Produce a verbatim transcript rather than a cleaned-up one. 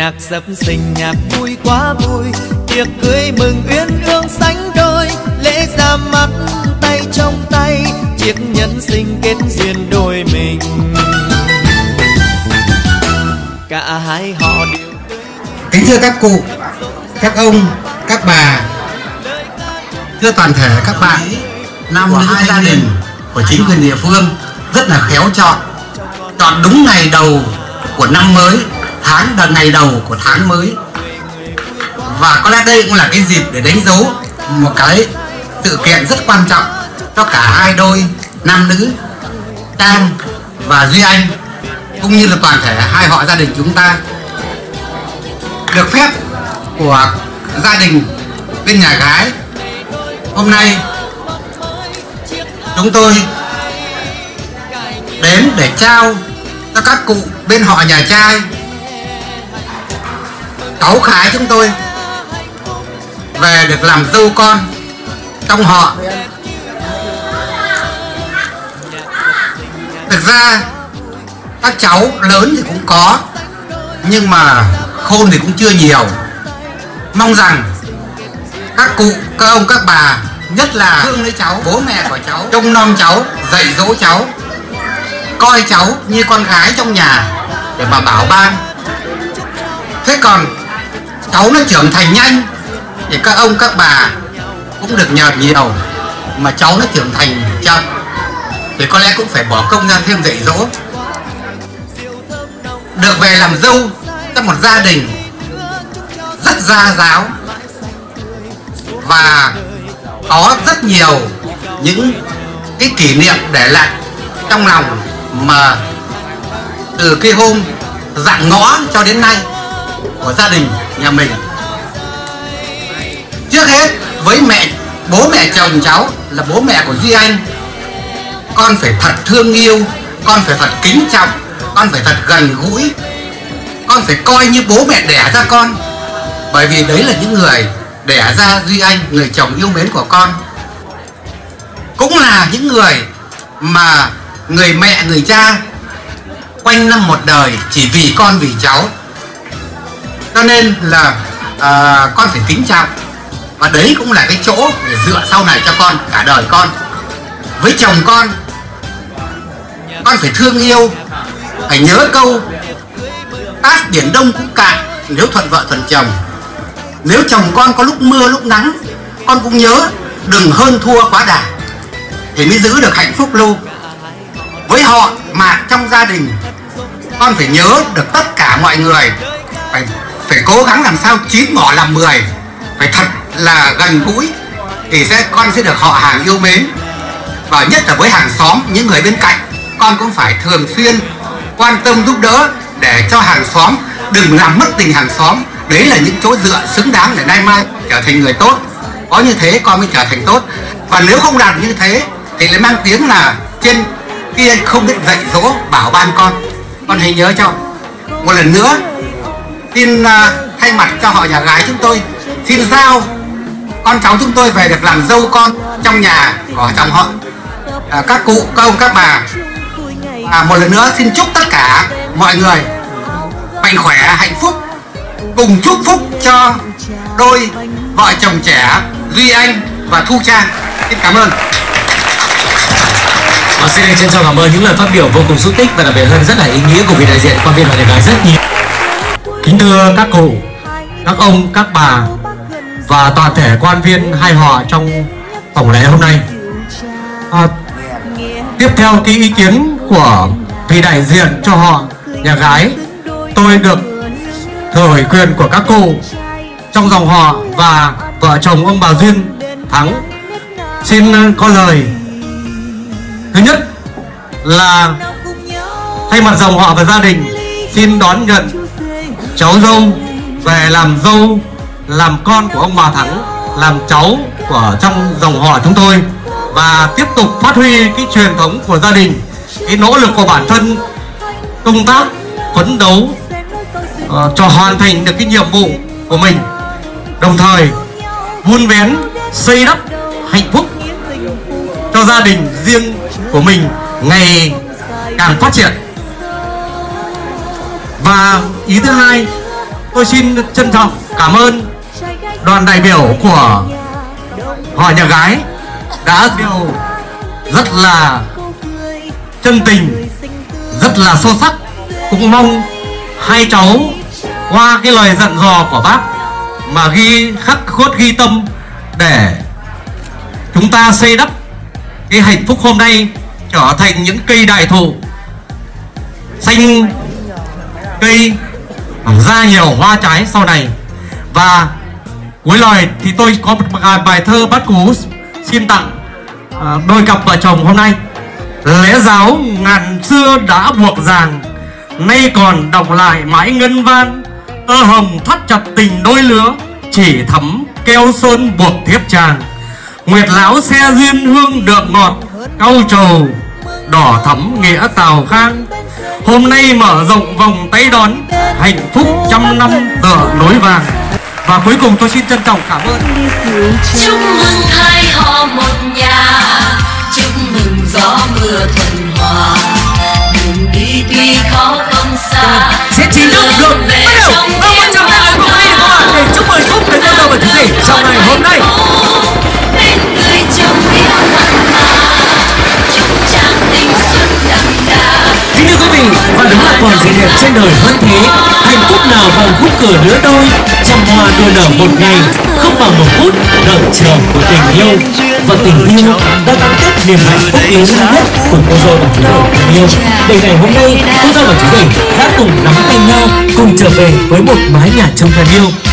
Nhạc sập sình nhạc vui quá vui, tiệc cưới mừng uyên ương sánh đôi, lễ ra mắt tay trong tay, chiếc nhẫn sinh kết duyên đôi mình. Cả hai họ đều. Kính thưa các cụ, các ông, các bà, thưa toàn thể các bạn, năm nữ gia đình của chính quyền địa phương rất là khéo chọn, chọn đúng ngày đầu của năm mới, tháng là ngày đầu của tháng mới. Và có lẽ đây cũng là cái dịp để đánh dấu một cái sự kiện rất quan trọng cho cả hai đôi nam nữ Trang và Duy Anh, cũng như là toàn thể hai họ gia đình chúng ta. Được phép của gia đình bên nhà gái, hôm nay chúng tôi đến để trao cho các cụ bên họ nhà trai, cháu Khái chúng tôi về được làm dâu con trong họ. Thực ra các cháu lớn thì cũng có, nhưng mà khôn thì cũng chưa nhiều. Mong rằng các cụ, các ông, các bà, nhất là thương lấy cháu, bố mẹ của cháu, trông nom cháu, dạy dỗ cháu, coi cháu như con gái trong nhà để mà bảo ban. Thế còn cháu nó trưởng thành nhanh thì các ông, các bà cũng được nhờ nhiều, mà cháu nó trưởng thành chậm thì có lẽ cũng phải bỏ công ra thêm dạy dỗ. Được về làm dâu trong một gia đình rất gia giáo và có rất nhiều những cái kỷ niệm để lại trong lòng mà từ cái hôm dặn ngõ cho đến nay của gia đình nhà mình. Trước hết với mẹ, bố mẹ chồng cháu là bố mẹ của Duy Anh, con phải thật thương yêu, con phải thật kính trọng, con phải thật gần gũi, con phải coi như bố mẹ đẻ ra con, bởi vì đấy là những người đẻ ra Duy Anh, người chồng yêu mến của con. Cũng là những người mà người mẹ, người cha quanh năm một đời chỉ vì con, vì cháu. Cho nên là à, con phải kính trọng, và đấy cũng là cái chỗ để dựa sau này cho con cả đời con. Với chồng con, con phải thương yêu, phải nhớ câu tát biển Đông cũng cạn nếu thuận vợ thuận chồng. Nếu chồng con có lúc mưa lúc nắng, con cũng nhớ đừng hơn thua quá đà thì mới giữ được hạnh phúc lâu. Với họ mà trong gia đình, con phải nhớ được tất cả mọi người, phải phải cố gắng làm sao chín bỏ làm mười, phải thật là gần gũi thì sẽ con sẽ được họ hàng yêu mến. Và nhất là với hàng xóm, những người bên cạnh, con cũng phải thường xuyên quan tâm giúp đỡ để cho hàng xóm đừng làm mất tình hàng xóm. Đấy là những chỗ dựa xứng đáng để nay mai trở thành người tốt. Có như thế con mới trở thành tốt. Và nếu không làm như thế thì lại mang tiếng là trên kia không biết dạy dỗ bảo ban con. Con hãy nhớ cho. Một lần nữa xin uh, thay mặt cho họ nhà gái chúng tôi xin giao con cháu chúng tôi về được làm dâu con trong nhà của chồng họ. À, các cụ, các ông, các bà, à, một lần nữa xin chúc tất cả mọi người mạnh khỏe, hạnh phúc, cùng chúc phúc cho đôi vợ chồng trẻ Duy Anh và Thu Trang. Xin cảm ơn. Và xin trân trọng cảm ơn những lời phát biểu vô cùng xúc tích và đặc biệt hơn rất là ý nghĩa của vị đại diện quan viên họ nhà gái rất nhiều. Kính thưa các cụ, các ông, các bà và toàn thể quan viên hai họ trong tổng lễ hôm nay. À, tiếp theo cái ý kiến của vị đại diện cho họ nhà gái, tôi được thừa ủy quyền của các cụ trong dòng họ và vợ chồng ông bà Duyên Thắng xin có lời. Thứ nhất là thay mặt dòng họ và gia đình xin đón nhận cháu dâu về làm dâu, làm con của ông bà Thắng, làm cháu của trong dòng họ chúng tôi, và tiếp tục phát huy cái truyền thống của gia đình, cái nỗ lực của bản thân, công tác phấn đấu uh, cho hoàn thành được cái nhiệm vụ của mình, đồng thời vun vén xây đắp hạnh phúc cho gia đình riêng của mình ngày càng phát triển. Và ý thứ hai tôi xin trân trọng cảm ơn đoàn đại biểu của họ nhà gái đã điều rất là chân tình, rất là sâu sắc. Cũng mong hai cháu qua cái lời dặn dò của bác mà ghi khắc cốt ghi tâm để chúng ta xây đắp cái hạnh phúc hôm nay trở thành những cây đại thụ xanh cây ra nhiều hoa trái sau này. Và cuối lời thì tôi có một bài thơ Bát Cú xin tặng à, đôi cặp vợ chồng hôm nay. Lẽ giáo ngàn xưa đã buộc ràng, nay còn đọc lại mãi ngân vang. Tơ hồng thắt chặt tình đôi lứa, chỉ thắm keo sơn buộc thiếp chàng. Nguyệt lão xe duyên hương được ngọt, cau trầu đỏ thắm nghĩa tào khang. Hôm nay mở rộng vòng tay đón, hạnh phúc trăm năm tựa nối vàng. Và cuối cùng tôi xin trân trọng cảm ơn. Chúc mừng hai họ một nhà, chúc mừng gió mưa thuận hòa. Đường đi tuy khó không xa, sẽ chính thức được bắt đầu. Vâng, một trăm năm với cuộc thi các bạn để chúc mừng Phúc đến bắt đầu vào thứ gì trong ngày hôm nay. Bên người chồng yêu mặn mà, chúc chàng tình xuân đậm đà. Kính thưa quý vị, và đúng là còn gì đẹp trên đời hơn thế. Hạnh phúc nào bằng khúc cửa lứa đôi, trăm hoa đua nở một ngày, không bằng một phút đợi chờ của tình yêu. Và tình yêu đã gắn kết niềm hạnh phúc yếu nhất của cô dâu và chú rể tình yêu. Để ngày hôm nay cô dâu và chú rể đã cùng nắm tay nhau, cùng trở về với một mái nhà trong thân yêu.